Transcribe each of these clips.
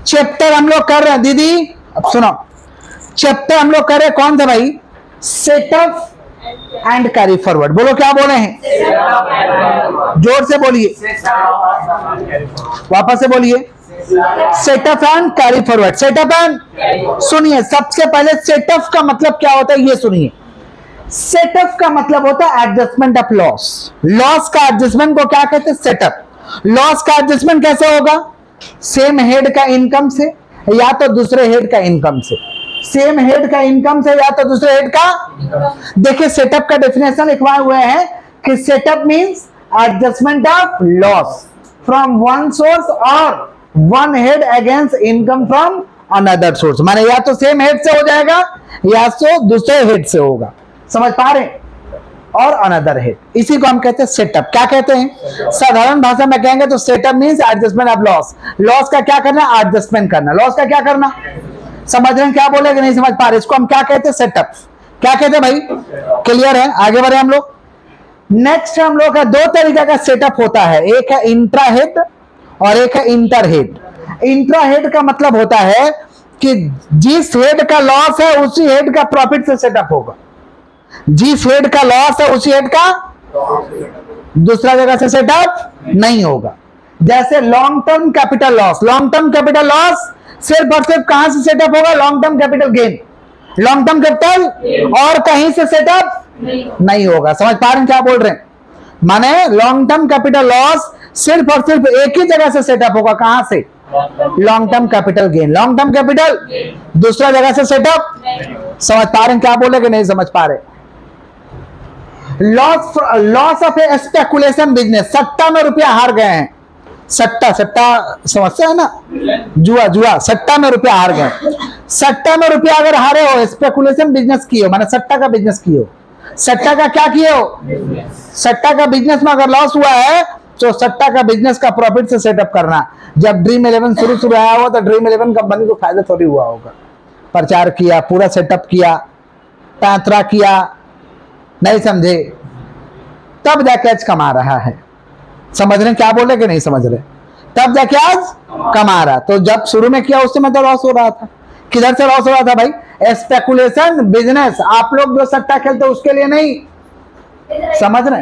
Chapter हम लोग कर रहे हैं दीदी, अब सुनो, चैप्टर हम लोग कर रहे हैं कौन सा भाई? Setup and carry forward. बोलो क्या बोले हैं? जोर से बोलिए, वापस से बोलिए, setup and carry forward. Setup and, सुनिए सबसे पहले सेटअप का मतलब क्या होता है ये सुनिए। सेटअप का मतलब होता है एडजस्टमेंट ऑफ लॉस। लॉस का एडजस्टमेंट को क्या कहते हैं? सेटअप। लॉस का एडजस्टमेंट कैसे होगा? सेम हेड का इनकम से या तो दूसरे हेड का इनकम से। सेम हेड का इनकम से या तो दूसरे हेड का। देखिए सेटअप का डेफिनेशन लिखवाए हुए हैं कि setup means adjustment of loss from one source और one head against income from another source. माने या तो सेम हेड से हो जाएगा या तो दूसरे हेड से होगा। समझ पा रहे? और अनदर हेड, इसी को हम कहते हैं सेटअप। क्या कहते हैं? साधारण भाषा में कहेंगे तो setup means adjustment of loss. Loss का क्या करना? एडजस्टमेंट करना। लॉस का क्या करना? समझ रहे हैं क्या बोले कि नहीं समझ पा रहे? इसको हम क्या कहते हैं? सेटअप। क्या कहते हैं भाई? क्लियर है? आगे बढ़े हम लोग। नेक्स्ट हम लोग का दो तरीका का सेटअप होता है, एक है इंट्रा हेड और एक है इंटर हेड। इंट्रा हेड का मतलब होता है कि जिस हेड का लॉस है उसी हेड का प्रॉफिट से सेटअप होगा। जिस हेड का लॉस है उसी हेड का दूसरा जगह से सेटअप नहीं होगा। जैसे long term capital loss, long term capital loss सिर्फ और सिर्फ कहां से सेटअप होगा? Long term capital gain, long term capital, और कहीं से सेटअप नहीं होगा। समझ पा रहे हैं क्या बोल रहे हैं? माने लॉन्ग टर्म कैपिटल लॉस सिर्फ और सिर्फ एक ही जगह से सेटअप होगा। कहां से? Long term capital gain. Long term capital दूसरा जगह से सेटअप। समझ पा रहे हैं क्या बोले कि नहीं समझ पा रहे? Loss of a speculation business, सट्टा में रुपया हार गए हैं। सट्टा, सट्टा समझते हैं ना? जुआ, जुआ, सट्टा में रुपया हार गए। सट्टा में रुपया अगर हारे हो, स्पेकुलेशन बिजनेस किए हो, माने सट्टा का बिजनेस किए हो। सट्टा का क्या किए हो? सट्टा का बिजनेस में अगर लॉस हुआ है तो सट्टा का बिजनेस का प्रॉफिट से सेटअप करना। जब ड्रीम 11 शुरू आया हुआ तो ड्रीम 11 कंपनी को फायदा थोड़ी हुआ होगा। प्रचार किया, पूरा सेटअप किया, पैंतरा किया, नहीं समझे, तब जाके आज कमा रहा है। समझ रहे क्या बोले कि नहीं समझ रहे? तब जाके आज कमा रहा। तो जब शुरू में किया उस समय तो लॉस हो रहा था। किधर से लॉस हो रहा था भाई? Speculation business. आप लोग जो सट्टा खेलते उसके लिए नहीं। समझ रहे?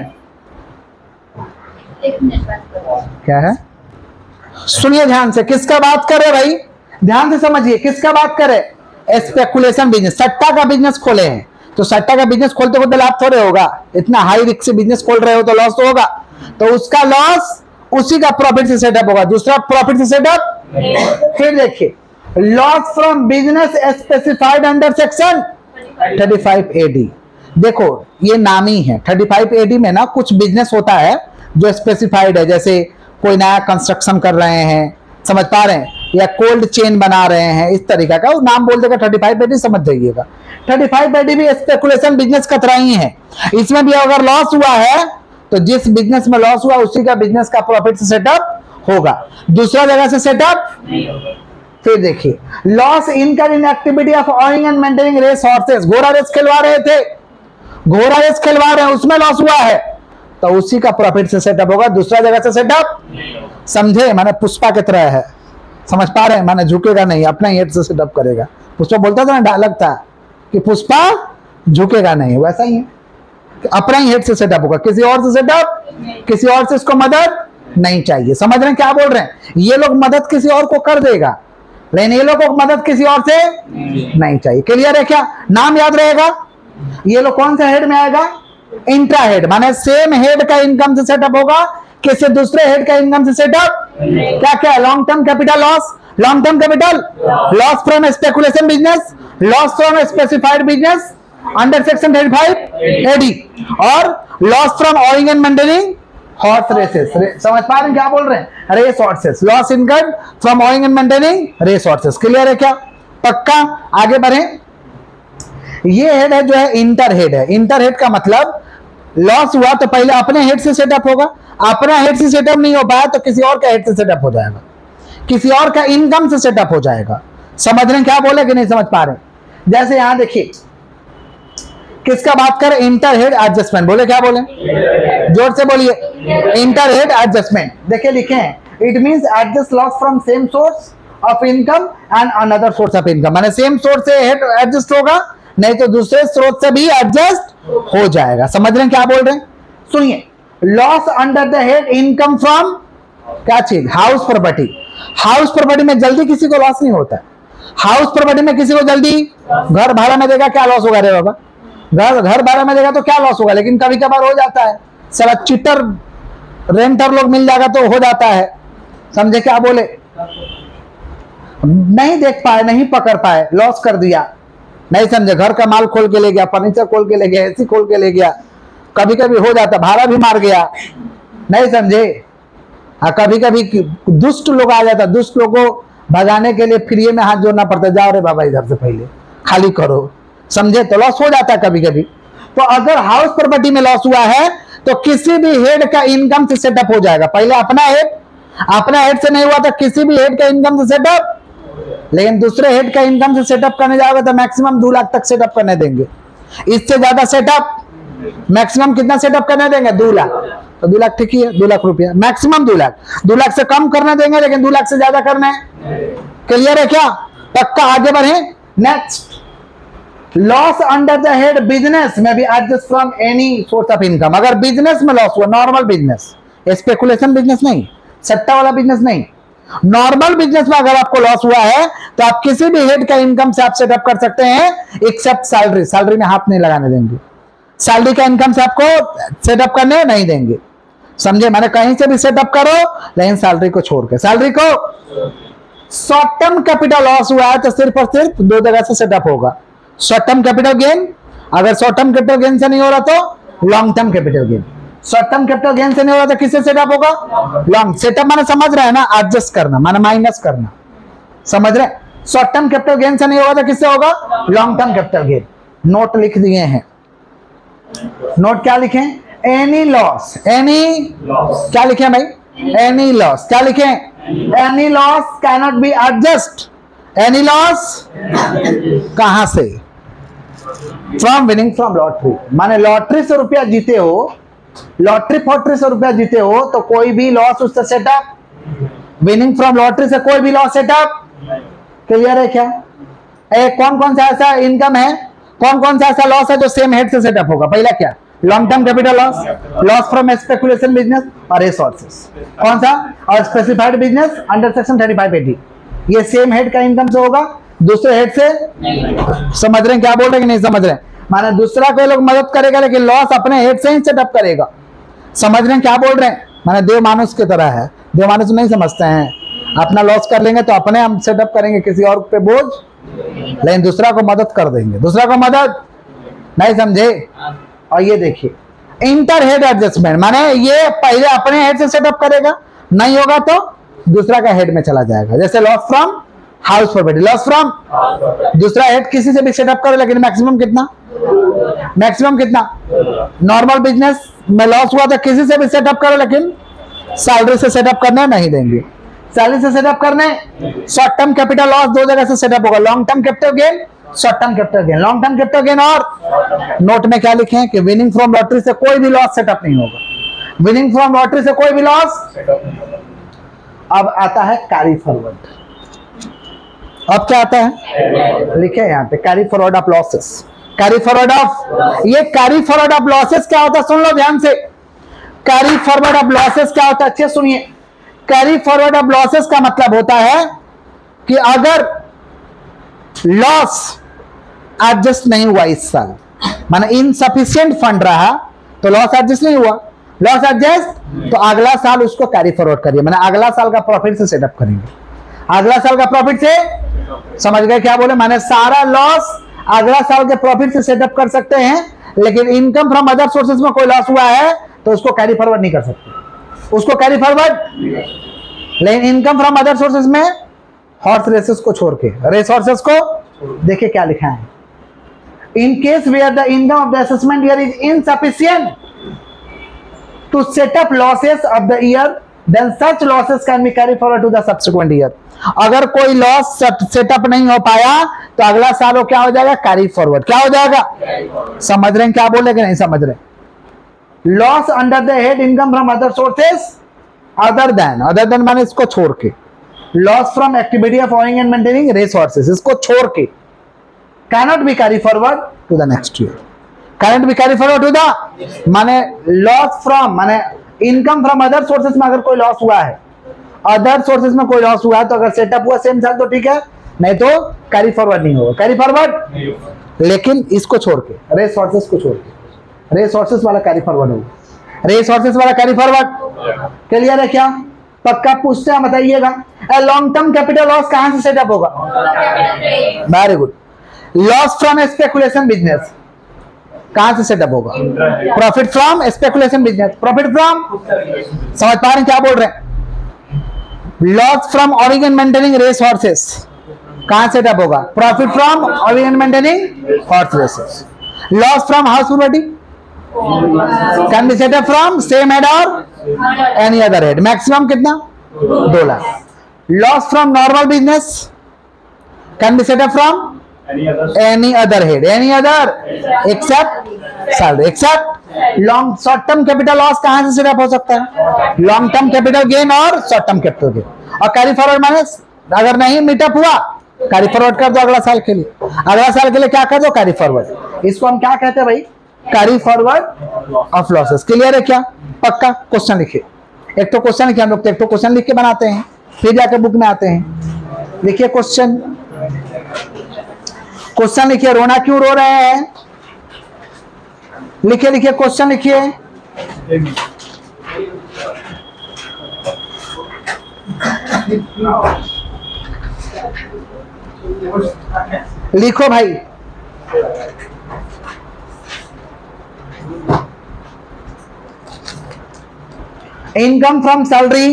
क्या है? सुनिए ध्यान से, किसका बात करे भाई? ध्यान से समझिए, किसका बात करे? Speculation business. सट्टा का बिजनेस खोले हैं तो सट्टा का बिजनेस खोलते खोलते लाभ थोड़े होगा। इतना हाई रिस्क से बिजनेस खोल रहे हो तो लॉस तो होगा। तो उसका लॉस उसी का प्रॉफिट से सेटअप होगा, दूसरा प्रॉफिट से सेटअप। फिर देखिए, loss from business specified under section 35 AD। देखो ये नामी है। 35 AD में ना कुछ बिजनेस होता है जो स्पेसिफाइड है, जैसे कोई नया कंस्ट्रक्शन कर रहे हैं, समझ पा रहे हैं, या कोल्ड चेन बना रहे हैं, इस तरीका का वो नाम बोल देगा 35 AD, समझ जाइएगा। 35 AD भी स्पेकुलेशन बिजनेस का तरह ही है। इसमें भी अगर लॉस हुआ है तो जिस बिजनेस में लॉस हुआ उसी का बिजनेस का प्रॉफिट से सेटअप होगा, दूसरा जगह से सेटअप। फिर देखिए, loss income in activity of owning and maintaining race horses. घोड़ा रेस खिलवा रहे थे, घोड़ा रेस खिलवा रहे हैं, उसमें लॉस हुआ है तो उसी का प्रॉफिट से सेटअप होगा, दूसरा जगह से सेटअप। समझे? माने पुष्पा की तरह है। समझ पा रहे हैं? माने झुकेगा नहीं, अपना हेड से सेटअप करेगा। पुष्पा बोलता था ना, डायलॉग था कि पुष्पा झुकेगा नहीं, वैसा ही है, अपना ही हेड से सेटअप होगा, किसी और से सेटअप, किसी और से इसको मदद नहीं चाहिए। समझ रहे हैं क्या बोल रहे हैं? ये लोग मदद किसी और को कर देगा लेकिन ये लोग को मदद किसी और से नहीं चाहिए। क्लियर है क्या? नाम याद रहेगा। ये लोग कौन सा हेड में आएगा? Intra head. माने सेम हेड का इनकम से सेटअप होगा, किसी दूसरे हेड का इनकम से सेटअप। क्या क्या? Long term capital loss, long term capital loss from speculation business, loss from specified business under section 35 AD, और loss from owning and maintaining horse races. समझ पा रहे हैं क्या बोल रहे हैं? Race horses, loss income from owning and maintaining race horses. Clear है क्या? पक्का? आगे बढ़े। ये हेड है जो है इंटर हेड है। इंटर हेड का मतलब लॉस हुआ तो पहले अपने हेड से सेटअप होगा, अपना हेड से सेटअप नहीं हो पाया तो किसी और का हेड से सेटअप हो जाएगा, किसी और का इनकम से सेटअप हो जाएगा। समझ रहे हैं क्या बोले कि नहीं समझ पा रहे? जैसे यहां देखिए, किसका बात करें? Inter head adjustment. बोले क्या बोले? जोर से बोलिए। Inter head adjustment. देखिए लिखे हैं, it means adjust loss from same source of income and another source of income, माने सेम सोर्स से हेड एडजस्ट होगा, नहीं तो दूसरे स्रोत से भी एडजस्ट हो जाएगा। समझ रहे हैं क्या बोल रहे हैं? सुनिए, loss under the head income from क्या चीज? House property. हाउस प्रॉपर्टी में जल्दी किसी को लॉस नहीं होता है। हाउस प्रॉपर्टी में किसी को जल्दी घर भाड़ा में देगा क्या लॉस होगा रे बाबा? घर भाड़ा में देगा तो क्या लॉस होगा, लेकिन कभी कभार हो जाता है, सारा चीटर रेंटर लोग मिल जाएगा तो हो जाता है। समझे क्या बोले? नहीं देख पाए, नहीं पकड़ पाए, लॉस कर दिया, नहीं समझे, घर का माल खोल के ले गया, फर्नीचर खोल के ले गया, एसी खोल के ले गया, कभी कभी हो जाता, भाड़ा भी मार गया, नहीं समझे। कभी कभी दुष्ट लोग आ जाता, दुष्ट लोगों को भगाने के लिए फ्री में हाथ जोड़ना पड़ता है, जाओ रे बाबा इधर से पहले खाली करो, समझे, तो लॉस हो जाता है कभी कभी। तो अगर हाउस प्रॉपर्टी में लॉस हुआ है तो किसी भी हेड का इनकम से सेटअप हो जाएगा। पहले अपना हेड से नहीं हुआ तो किसी भी हेड का इनकम से सेटअप, लेकिन दूसरे हेड का इनकम से सेटअप करने जाओगे तो मैक्सिमम 2 लाख तक सेटअप करने देंगे। इससे ज्यादा सेटअप मैक्सिमम कितना सेटअप करने देंगे? 2 लाख। तो 2 लाख ठीक ही है, 2 लाख रुपया मैक्सिमम 2 लाख। 2 लाख से कम करने देंगे, लेकिन 2 लाख से ज्यादा करना है। क्लियर है क्या? पक्का? आगे बढ़े। Next, loss under the head business में भी adjust from any source of income. अगर बिजनेस में लॉस हुआ, नॉर्मल बिजनेस, स्पेकुलेशन बिजनेस नहीं, सट्टा वाला बिजनेस नहीं, नॉर्मल बिजनेस में अगर आपको लॉस हुआ है तो आप किसी भी हेड का इनकम से आप सेटअप कर सकते हैं, एक्सेप्ट सैलरी। सैलरी में हाथ नहीं लगाने देंगे, सैलरी का इनकम से आपको सेटअप करने नहीं देंगे। समझे? मैंने कहीं से भी सेटअप करो, लेकिन सैलरी को छोड़ के, सैलरी को। शॉर्ट टर्म कैपिटल लॉस हुआ है तो सिर्फ और सिर्फ 2 जगह से सेटअप होगा। शॉर्ट टर्म कैपिटल गेन, अगर शॉर्ट टर्म कैपिटल गेन से नहीं हो रहा तो long term capital gain. Short term capital gain से नहीं हो रहा तो किससे सेटअप होगा? लॉन्ग। सेटअप माने समझ रहे हैं ना? एडजस्ट करना, माने माइनस करना, समझ रहे? शॉर्ट टर्म कैपिटल गेन से नहीं होगा तो किससे होगा? Long term capital gain. Note लिख दिए हैं, नोट क्या लिखे? एनी लॉस, एनी क्या लिखे भाई? एनी लॉस क्या लिखे? Any loss cannot be adjust. Any loss कहां से? फ्रॉम विनिंग फ्रॉम लॉटरी, माने लॉटरी से रुपया जीते हो, लॉटरी फॉटरी से रुपया जीते हो तो कोई भी लॉस उससे सेटअप, विनिंग फ्रॉम लॉटरी से कोई भी लॉस सेटअप। क्लियर है क्या? कौन कौन सा ऐसा इनकम है, कौन कौन सा ऐसा लॉस है जो सेम हेड से सेटअप होगा? पहला क्या? Long term capital loss, loss from speculation business और रिसोर्सेस। कौन सा? और स्पेसिफाइड बिजनेस अंडर सेक्शन 3580, ये सेम हेड का इनकम से होगा, दूसरे हेड से। समझ रहे हैं क्या बोल रहे हैं कि नहीं समझ रहे हैं? माने दूसरा कोई लोग मदद करेगा लेकिन लॉस अपने हेड से ही सेटअप करेगा। समझ रहे हैं क्या बोल रहे हैं? माने देव मानुष की तरह है, देव मानुष नहीं समझते हैं, अपना लॉस कर लेंगे तो अपने हम सेटअप करेंगे, किसी और पे बोझ, लेकिन दूसरा को मदद कर देंगे, दूसरा को मदद नहीं, समझे? और ये देखिए इंटर हेड एडजस्टमेंट, माने ये पहले अपने हेड से सेटअप करेगा, नहीं होगा तो दूसरा का हेड में चला जाएगा। जैसे loss from house property, loss from दूसरा हेड किसी से भी सेटअप करे, लेकिन मैक्सिमम कितना? मैक्सिमम कितना? नॉर्मल बिजनेस में लॉस हुआ तो किसी से भी सेटअप करो, लेकिन सैलरी से सेटअप करने नहीं देंगे। सैलरी से सेटअप करने, शॉर्ट टर्म कैपिटल लॉस 2 जगह से सेटअप होगा, long term capital gain, short term capital gain. Long term capital gain और नोट में क्या लिखे हैं कि विनिंग फ्रॉम लॉटरी से कोई भी लॉस सेटअप नहीं होगा, विनिंग फ्रॉम लॉटरी से कोई भी लॉस। अब आता है कैरी फॉरवर्ड। अब क्या आता है? लिखे यहाँ पे carry forward of losses. Carry forward of, ये कैरी फॉरवर्ड ऑफ लॉसेस क्या होता है? सुन लो ध्यान से, कैरी फॉरवर्ड ऑफ लॉसेस क्या होता है? अच्छे सुनिए, कैरी फॉरवर्ड ऑफ लॉसेस का मतलब होता है कि अगर लॉस एडजस्ट नहीं हुआ इस साल, माने इनसफिशिएंट फंड रहा तो लॉस एडजस्ट नहीं हुआ, लॉस एडजस्ट तो अगला साल उसको कैरी फॉरवर्ड करिए, माने अगला साल का प्रॉफिट से सेटअप करेंगे, अगला साल का प्रॉफिट से। समझ गए क्या बोले? माने सारा लॉस अगला साल के प्रॉफिट से सेटअप कर सकते हैं, लेकिन इनकम फ्रॉम अदर सोर्सेज में कोई लॉस हुआ है तो उसको कैरी फॉरवर्ड नहीं कर सकते, उसको कैरी फॉरवर्ड। लेकिन इनकम फ्रॉम अदर सोर्सेज में हॉर्स रेसेस को छोड़ के, रिसोर्सेस को देखिए क्या लिखा है, in case where the income of the assessment year is insufficient to set up losses of the year, then such losses can be carry forward to the subsequent year. अगर कोई लॉस सेटअप नहीं हो पाया तो अगला साल वो क्या हो जाएगा? Carry forward. क्या हो जाएगा? समझ रहे हैं क्या बोले कि नहीं समझ रहे? Loss under the head income from other sources, other than माने इसको छोड़ के, loss from activity of owning and maintaining resources, इसको छोड़ के cannot be carry forward to the next year. Cannot be carry forward to the माने loss from माने income from other sources में अगर कोई लॉस हुआ है, अदर सोर्सेज में कोई लॉस हुआ है तो अगर सेटअप हुआ सेम साल तो ठीक है, नहीं तो कैरी फॉरवर्ड नहीं होगा। कैरी फॉरवर्ड लेकिन इसको छोड़ के रिसोर्सेज को छोड़ के रिसोर्सेज वाला कैरी फॉरवर्ड होगा। रिसोर्सेज वाला कैरी फॉरवर्ड क्लियर है क्या? पक्का पूछते हैं बताइएगा। लॉन्ग टर्म कैपिटल लॉस कहां से सेटअप होगा? Very good. Loss from speculation business कहां से सेटअप होगा? Profit from speculation business. Profit from समझ पा रहे हैं क्या बोल रहे हैं? Loss from owning and maintaining race horses कहां सेटअप होगा? Profit from owning and maintaining horse races. Loss from house property can be set up from same head और एनी अदर हेड। मैक्सिमम कितना? 2 lakh. Loss from normal business can be set up from any other head, any other except salary, except long short term capital loss कहां से setup हो सकता है? Long term capital gain और short term capital gain. और carry forward minus अगर नहीं meetup हुआ कैरी फॉरवर्ड कर दो अगला साल के लिए। अगला साल के लिए क्या कर दो? Carry forward. इसको हम क्या कहते हैं भाई? Carry forward of losses. Clear है क्या? पक्का। क्वेश्चन लिखिए। एक तो क्वेश्चन लिखिए हम लोग, एक तो क्वेश्चन लिख के बनाते हैं फिर जाके बुक में आते हैं। लिखिए क्वेश्चन। क्वेश्चन लिखिए। रोना क्यों रो रहे हैं? लिखिए लिखिए क्वेश्चन लिखिए। लिखो भाई। इनकम फ्रॉम सैलरी,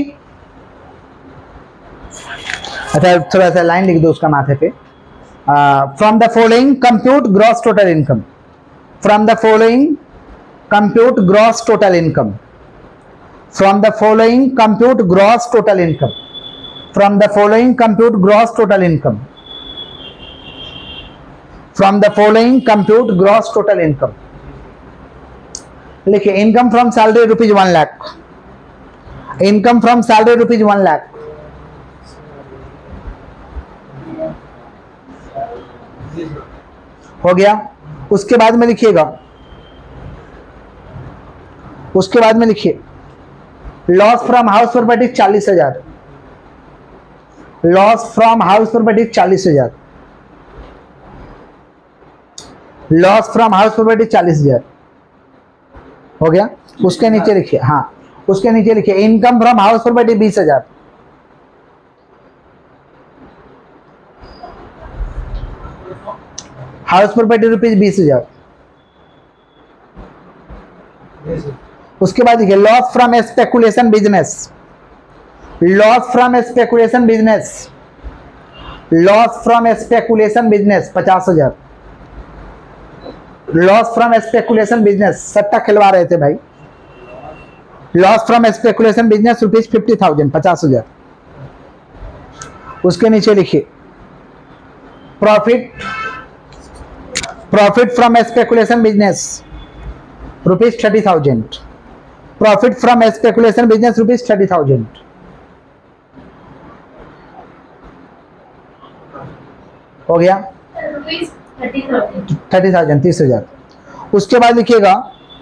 अच्छा थोड़ा सा लाइन लिख दो उसका माथे पे। From the following compute gross total income. From the following compute gross total income. From the following compute gross total income. From the following compute gross total income. From the following compute gross total income. लिखिए income from salary rupees 1 lakh. Income from salary rupees 1 lakh. हो गया। उसके बाद में लिखिएगा, उसके बाद में लिखिए loss from house property 40,000। Loss from house property 40,000। Loss from house property 40,000 हो गया। उसके नीचे लिखिए, हाँ उसके नीचे लिखिए income from house property 20,000। House property rupees 20,000। उसके बाद देखिए loss from speculation business. Loss from speculation business. Loss from speculation business 50,000। Loss from speculation business, सट्टा खिलवा रहे थे भाई। Loss from speculation business rupees 50,000, 50,000। उसके नीचे लिखिए profit, profit from speculation business rupees 30,000। Profit from speculation business rupees 30,000 हो गया। 30,000, 30,000। उसके बाद लिखिएगा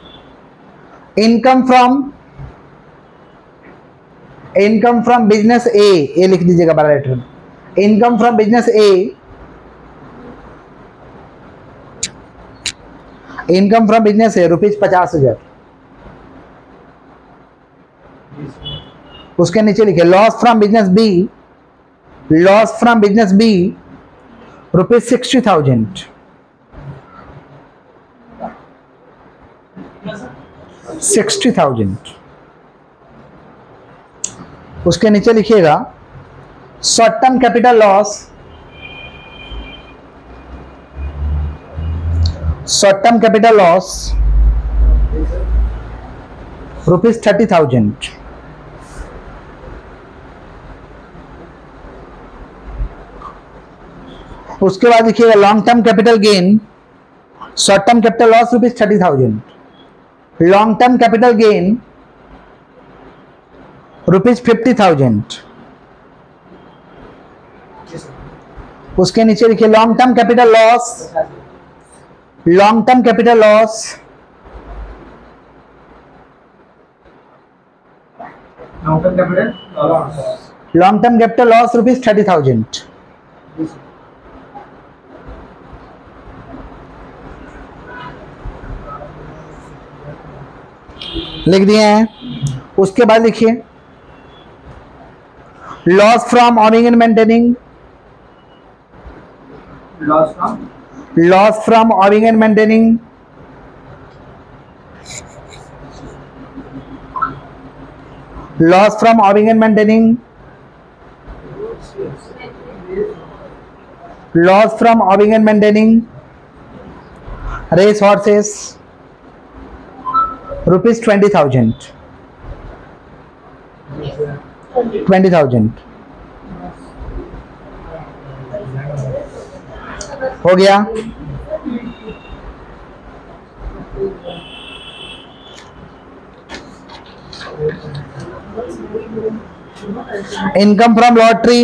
इनकम फ्रॉम बिजनेस ए लिख दीजिएगा बड़ा letter. Income from business A, income from business है रुपीज 50,000। उसके नीचे लिखे loss from business B. Loss from business B rupees 60,000। 60,000। उसके नीचे लिखिएगा short term capital loss. Short term capital loss rupees 30,000। उसके बाद लिखिएगा long term capital gain. Short term capital loss rupees 30,000। Long term capital gain rupees 50,000। उसके नीचे लिखिए long term capital loss, long term capital loss, long term capital loss ₹30,000 लिख दिए हैं। उसके बाद लिखिए loss from owning and maintaining, loss from owning and maintaining, loss from owning and maintaining, loss from owning and maintaining race horses ₹20,000 20,000 हो गया। Income from lottery,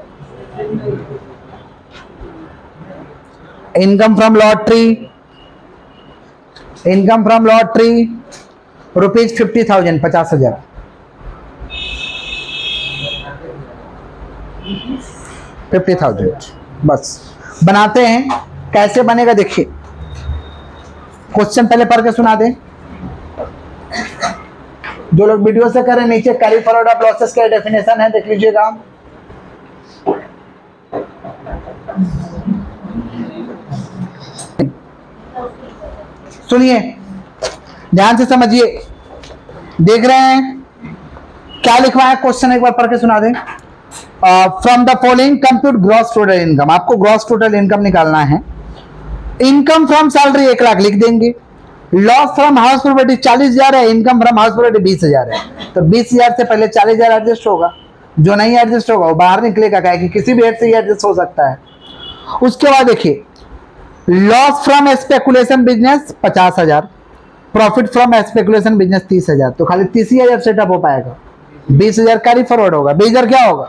income from lottery, income from lottery ₹50,000 50,000 50,000 बस। बनाते हैं, कैसे बनेगा देखिए। Question पहले पढ़ के सुना दें। जो लोग वीडियो से करें नीचे कैरी फॉरवर्ड ऑफ लॉसेस का डेफिनेशन है, देख लीजिएगा। सुनिए ध्यान से समझिए, देख रहे हैं क्या लिखवा है क्वेश्चन, एक बार पढ़ के सुना दें। From the following compute gross total income, आपको ग्रॉस टोटल इनकम निकालना है। इनकम फ्रॉम सैलरी 1 लाख लिख देंगे, लॉस फ्रॉम हाउस प्रॉपर्टी 40,000 है, इनकम फ्रॉम हाउस प्रॉपर्टी 20,000 है, तो 20,000 से पहले 40,000 एडजस्ट होगा, जो नहीं एडजस्ट होगा वो बाहर निकलेगा, क्या कि किसी भी हेड से ही एडजस्ट हो सकता है। उसके बाद देखिए loss from speculation business 50,000, profit from speculation business 30,000, तो खाली 30,000 सेटअप हो पाएगा, 20,000 कैरी फॉरवर्ड होगा, 20,000 क्या होगा।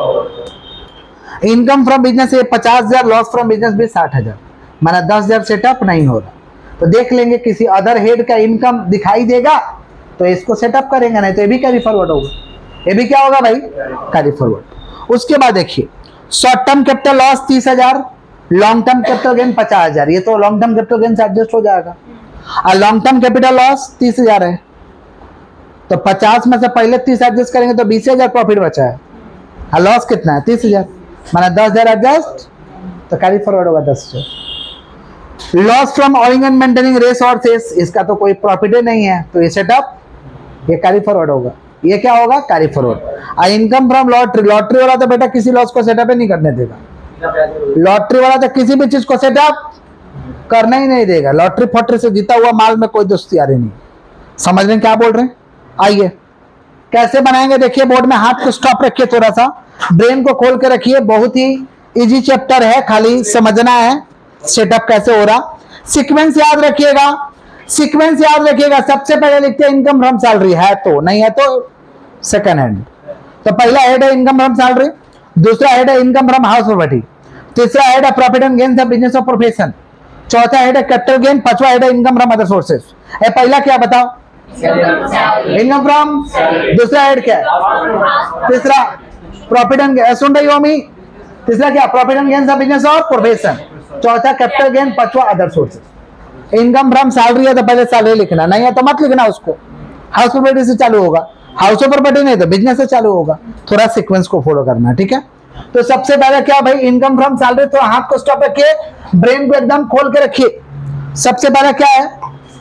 Income from business 50,000, loss from business भी 60,000, माना 10,000 सेटअप नहीं हो रहा, तो देख लेंगे किसी अदर हेड का इनकम दिखाई देगा तो इसको सेटअप करेंगे, नहीं तो ये भी कैरी फॉरवर्ड होगा, ये भी क्या होगा भाई कैरी फॉरवर्ड। उसके बाद देखिए short term capital loss 30,000, long term capital gain 50,000, ये तो लॉन्ग टर्म कैपिटल गेन से एडजस्ट हो जाएगा। और लॉन्ग टर्म कैपिटल लॉस 30,000 है, तो 50 में से पहले 30 एडजस्ट करेंगे तो 20,000 प्रॉफिट बचा है, और लॉस कितना है 30,000, माना 10,000 एडजस्ट, तो कैरी फॉरवर्ड होगा 10,000। Loss from owning and maintaining race और सेल्स, इसका तो कोई प्रॉफिट ही नहीं है, तो ये सेटअप ये कैरी फॉरवर्ड होगा, ये क्या होगा कैरी फॉरवर्ड। और इनकम फ्रॉम लॉटरी, लॉटरी वाला तो बेटा किसी लॉस को सेटअप ही नहीं करने देगा, लॉटरी वाला तो किसी भी चीज को सेटअप करना ही नहीं देगा, लॉटरी फॉटरी से जीता हुआ माल में कोई दोस्तियारी नहीं। समझ रहे हैं क्या बोल रहे हैं। आइए कैसे बनाएंगे देखिए, बोर्ड में हाथ को स्टॉप रखिए, थोड़ा सा ब्रेन को खोल के रखिए, बहुत ही इजी चैप्टर है, खाली समझना है सेटअप कैसे हो रहा। सीक्वेंस याद रखिएगा, सीक्वेंस याद रखिएगा। सबसे पहले लिखते हैं इनकम फ्रॉम सैलरी, है तो नहीं है तो सेकंड हैंड। तो पहला हेड है इनकम फ्रॉम सैलरी, दूसरा हेड है इनकम फ्रॉम हाउस प्रॉपर्टी, तीसरा हेड है profit and gain business of profession, चौथा हेड है कैपिटल गेन, पांचवा हेड है इनकम फ्रॉम अदर सोर्सेस। पहला क्या बताओ इनकम फ्रॉम, दूसरा हेड क्या है तीसरा प्रॉफिट एंड गेन, सुन रही हो मी, तीसरा क्या profit and gain business of profession, चौथा कैपिटल गेन, पांचवा other sources. Income from salary है तो पहले सैलरी लिखना, नहीं है तो मत लिखना उसको, हाउस प्रॉपर्टी से चालू होगा, हाउस प्रॉपर्टी नहीं तो बिजनेस से चालू होगा, थोड़ा सीक्वेंस को फॉलो करना, ठीक है। तो सबसे पहले क्या भाई इनकम फ्रॉम सैलरी, तो हाथ को स्टॉप रखिए, ब्रेन को एकदम खोल के रखिए। सबसे पहले क्या है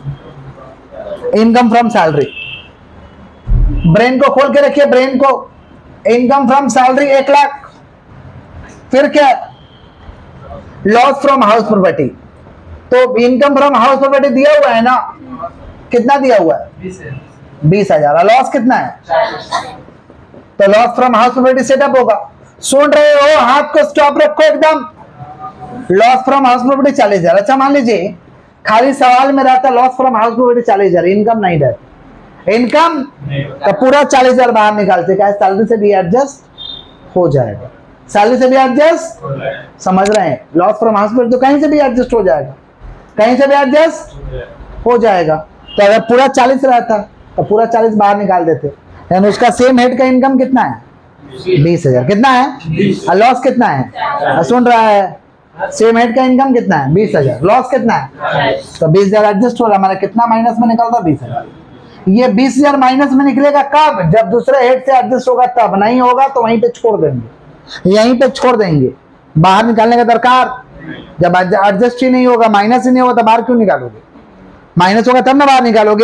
इनकम फ्रॉम सैलरी, ब्रेन को खोल के रखिए, ब्रेन को। इनकम फ्रॉम सैलरी 1 लाख, फिर क्या लॉस फ्रॉम हाउस प्रॉपर्टी, तो इनकम फ्रॉम हाउस प्रॉपर्टी दिया हुआ है ना, कितना दिया हुआ है 20,000, लॉस कितना है, तो loss from house property set up होगा। सुन रहे हो, हाथ को स्टॉप रखो एकदम। लॉस फ्रॉम हाउस प्रॉपर्टी 40,000, अच्छा मान लीजिए खाली सवाल में रहता loss from house property 40,000, income नहीं रहता, इनकम तो पूरा 40,000 बाहर निकालते, क्या सैलरी से भी एडजस्ट हो जाएगा। सैलरी से भी एडजस्ट, समझ रहे हैं। लॉस फ्रॉम हॉस्पिटल तो कहीं से भी एडजस्ट हो जाएगा, कहीं से भी एडजस्ट हो जाएगा। तो अगर पूरा 40 रहता तो पूरा 40 बाहर निकाल देते, यानी उसका सेम हेड का इनकम कितना है 20,000, कितना है, और लॉस कितना है, सुन रहा है, सेम हेड का इनकम कितना है 20,000, लॉस कितना है, तो 20,000 एडजस्ट हो रहा है, हमारा कितना माइनस में निकलता 20,000। ये 20,000 माइनस में निकलेगा कब, जब दूसरे हेड से एडजस्ट होगा तब, नहीं होगा तो वहीं पे छोड़ देंगे, यहीं पे छोड़ देंगे, बाहर निकालने का दरकार। जब एडजस्ट ही नहीं होगा, माइनस ही नहीं होगा तो बाहर क्यों निकालोगे, माइनस होगा तब ना बाहर निकालोगे।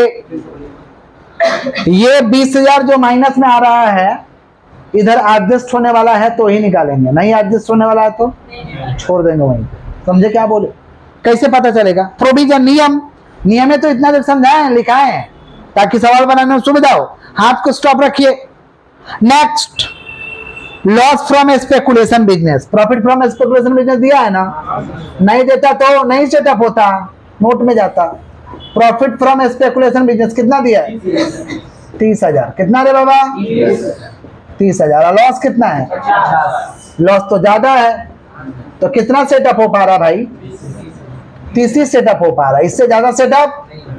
ये 20,000 जो माइनस में आ रहा है इधर एडजस्ट होने वाला है तो ही निकालेंगे, नहीं एडजस्ट होने वाला है तो छोड़ देंगे वहीं पे। समझे क्या बोले, कैसे पता चलेगा, प्रोविजन, नियम, नियम में तो इतना देर समझाए लिखा है ताकि सवाल बनाने में सुविधा हो। हाथ को स्टॉप रखिए। Next, loss from speculation business, profit from speculation business दिया है ना, नहीं देता तो नहीं सेटअप होता, नोट में जाता। प्रॉफिट फ्रॉम स्पेकुलेशन बिजनेस कितना दिया है 30,000, कितना रे बाबा 30,000, और लॉस कितना है, लॉस तो ज्यादा है, तो कितना सेटअप हो पा रहा भाई 30 ही सेटअप हो पा रहा है, इससे ज्यादा set up.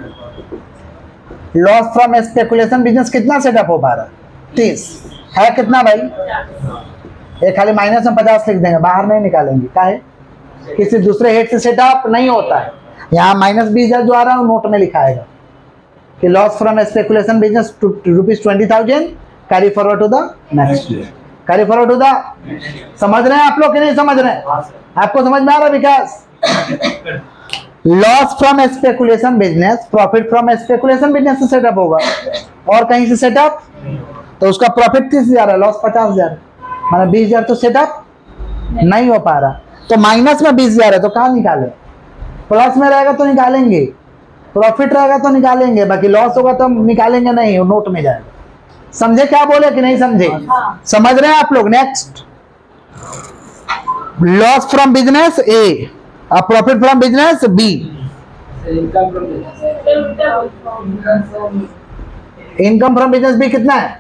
Loss from speculation business कितना सेटअप हो पा रहा है 30 है, कितना भाई, एक खाली माइनस में 50 लिख देंगे, बाहर नहीं निकालेंगे, क्या है, किसी दूसरे हेड से सेटअप नहीं होता है। यहाँ माइनस 20,000 जो आ रहा है नोट में लिखाएगा कि loss from speculation business ₹20,000 carry forward to the next year, carry forward to the, समझ रहे हैं आप लोग कि नहीं समझ रहे हैं, आपको समझ में आ रहा है Vikas. Loss from speculation business, profit from speculation business से सेटअप होगा, और कहीं से सेटअप, तो उसका प्रॉफिट 30,000 है, लॉस 50,000, माना 20,000 तो सेटअप नहीं हो पा रहा, तो माइनस में 20,000 है तो कहाँ निकाले, प्लस में रहेगा तो निकालेंगे, प्रॉफिट रहेगा तो निकालेंगे, बाकी लॉस होगा तो निकालेंगे नहीं, नोट में जाएगा। समझे क्या बोले कि नहीं समझे, समझ रहे हैं आप लोग। Next, loss from business A और profit from business B. Income from business B कितना है,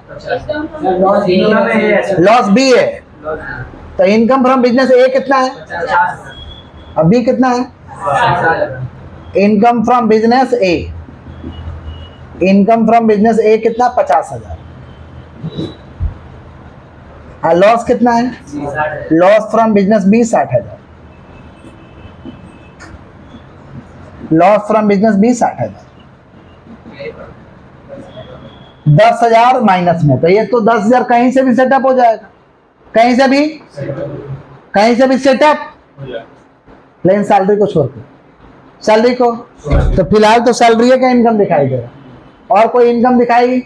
लॉस बी है, तो इनकम फ्रॉम बिजनेस ए कितना है, अब बी कितना है, income from business A, income from business A कितना 50,000, और लॉस कितना है, loss from business B 60,000, loss from business B 60,000, 10,000 minus में, तो ये तो 10,000 कहीं से भी सेटअप हो जाएगा, कहीं से भी सेटअप, लेकिन सैलरी को छोड़ के, सैलरी को, तो फिलहाल तो सैलरी का इनकम दिखाई दे रहा, और कोई इनकम दिखाई,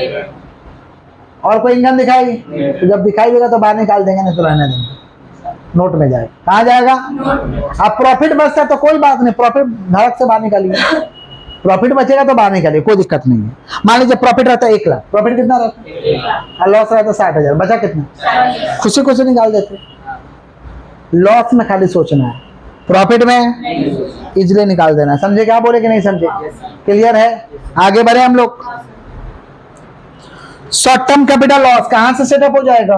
और कोई इनकम दिखाई, तो जब दिखाई देगा तो बाहर निकाल देंगे, नहीं तो रहने देंगे, नोट में जाएगा, कहाँ जाएगा, अब प्रॉफिट बचता तो कोई बात नहीं, प्रॉफिट धड़क से बाहर निकालिए, प्रॉफिट बचेगा तो बाहर निकालिए, कोई दिक्कत नहीं है। मान लीजिए प्रॉफिट रहता है 1 लाख, प्रॉफिट कितना रहता है, और लॉस रहता है 60,000, बचा कितना, खुशी खुशी निकाल देते। लॉस में खाली सोचना है, प्रॉफिट में इजली निकाल देना। समझे क्या बोले कि नहीं समझे, क्लियर है। आगे बढ़े हम लोग। शॉर्ट टर्म कैपिटल लॉस कहां से सेटअप हो जाएगा,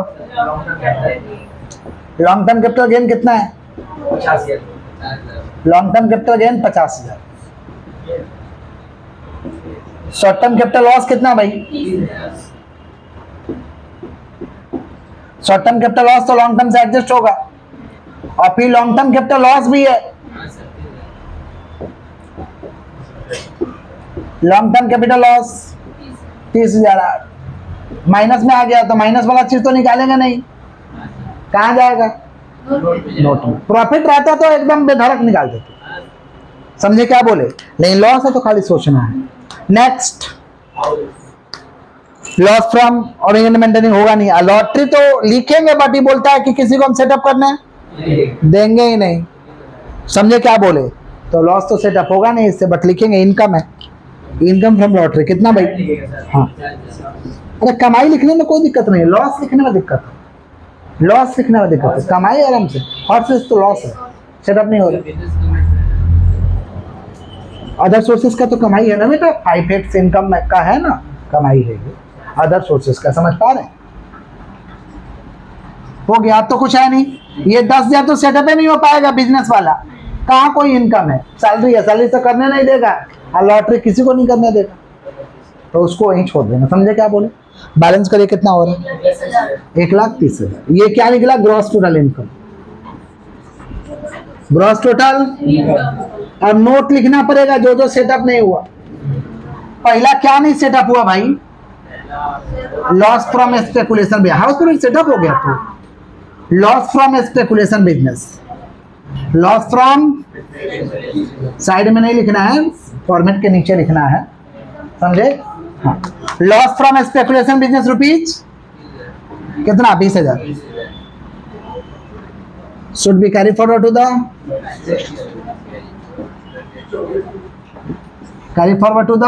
लॉन्ग टर्म कैपिटल गेन कितना है, long term capital gain 50,000, short term capital loss कितना भाई, शॉर्ट टर्म कैपिटल लॉस तो लॉन्ग टर्म से एडजस्ट होगा, और फिर लॉन्ग टर्म कैपिटल लॉस भी है, long term capital loss 30,000 minus में आ गया, तो माइनस वाला चीज तो निकालेंगे नहीं, कहां जाएगा, नोट में। प्रॉफिट रहता तो एकदम बेधड़क निकाल देते, समझे क्या बोले, लेकिन लॉस है तो खाली सोचना है। नेक्स्ट, लॉस फ्रॉम और मेंटेनिंग होगा नहीं, लॉटरी तो लिखेंगे बट ये बोलता है कि किसी को हम सेटअप करने देंगे ही नहीं, समझे क्या बोले, तो लॉस तो सेटअप होगा नहीं इससे, बट लिखेंगे इनकम है, इनकम फ्रॉम लॉटरी कितना भाई, हाँ, अरे कमाई लिखने में कोई दिक्कत नहीं है, लॉस लिखने में दिक्कत है, लॉस लिखने में दिक्कत है, कमाई आराम से, हर चीज तो लॉस है, सेटअप नहीं हो रहा। अदर सोर्सेस का तो कमाई है ना बेटा, 5x इनकम का है ना, कमाई है ये अदर सोर्सेस का, समझ पा रहे हैं। हो गया, तो कुछ है नहीं। ये 10,000 तो सेटअप ही नहीं हो पाएगा बिजनेस वाला, कहाँ कोई इनकम है। सैलरी है, सैलरी से करने नहीं देगा, और लॉटरी किसी को नहीं करने देगा, तो उसको वहीं छोड़ देना। समझे क्या बोले? बैलेंस करिए कितना हो रहा है? 1,30,000। ये क्या निकला? Gross total income, gross total. अब नोट लिखना पड़ेगा जो जो सेटअप नहीं हुआ। पहला क्या नहीं सेटअप हुआ भाई? Loss from speculation. हाउस पूरा सेटअप हो गया। तो loss from speculation business, loss from side में नहीं लिखना है, फॉर्मेट के नीचे लिखना है, समझे? हाँ, loss from speculation business rupees कितना? 20,000। Should be carry forward to the carry forward to the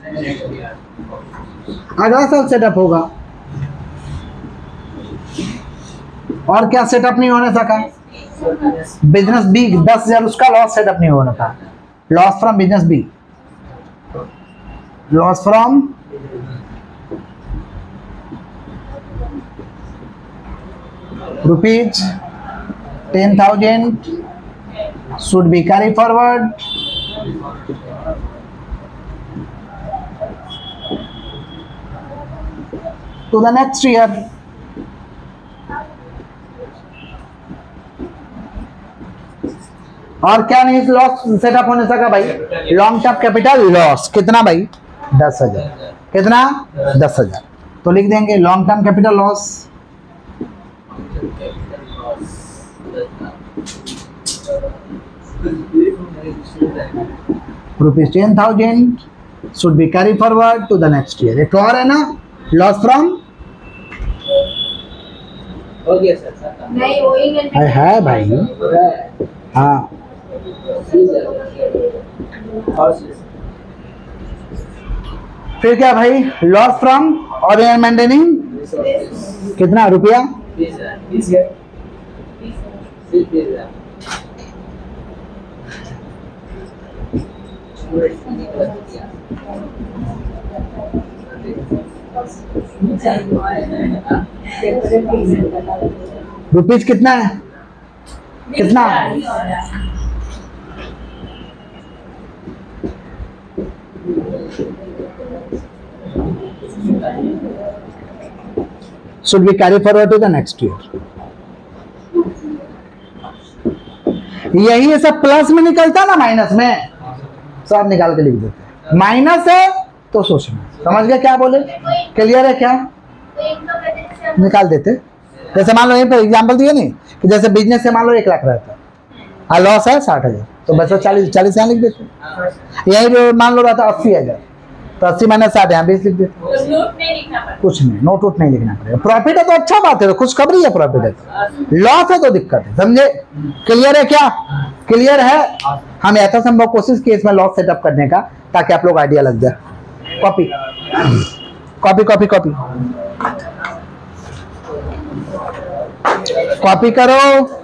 अगला साल सेटअप होगा। और क्या सेटअप नहीं होने सका? बिजनेस बी 10,000 उसका लॉस सेटअप नहीं होना था। Loss from business B, loss from rupees 10,000 should be carry forward to the next year. और क्या नहीं लॉस सेटअप होने सका भाई? लॉन्ग टर्म कैपिटल लॉस कितना भाई? 10,000। कितना? 10,000। तो लिख देंगे long term capital loss ₹10,000 should be carry forward to the next year. एक और है ना, लॉस फ्रॉम हो गया सर। नहीं वही है भाई। हाँ, फिर क्या भाई? लॉस फ्रॉम और मेंटेनिंग कितना रुपया? 20,000। रुपीज कितना है? कितना? should be carry forward to the next year. यही सब प्लस में निकलता ना माइनस में, सब निकाल के लिख देते। माइनस है तो सोचना। समझ गए क्या बोले? क्लियर है क्या? निकाल देते। जैसे मान लो यहीं पर एग्जांपल दिए नहीं कि जैसे बिजनेस से मान लो 1 लाख रहता है और लॉस है 60,000, तो बस 40 यहाँ लिख देते। यही मान लो रहता 80,000, तो 80 - 60 यहाँ 20 लिख देते। कुछ नहीं, नोट वोट नहीं लिखना पड़ेगा। प्रॉफिट है तो अच्छा बात है, तो खुशखबरी है। प्रॉफिट है तो, लॉस है तो दिक्कत है। समझे? क्लियर है क्या? क्लियर है? हम यथासंभव कोशिश की इसमें लॉस सेटअप करने का, ताकि आप लोग आइडिया लग जाए। Copy copy copy copy copy करो।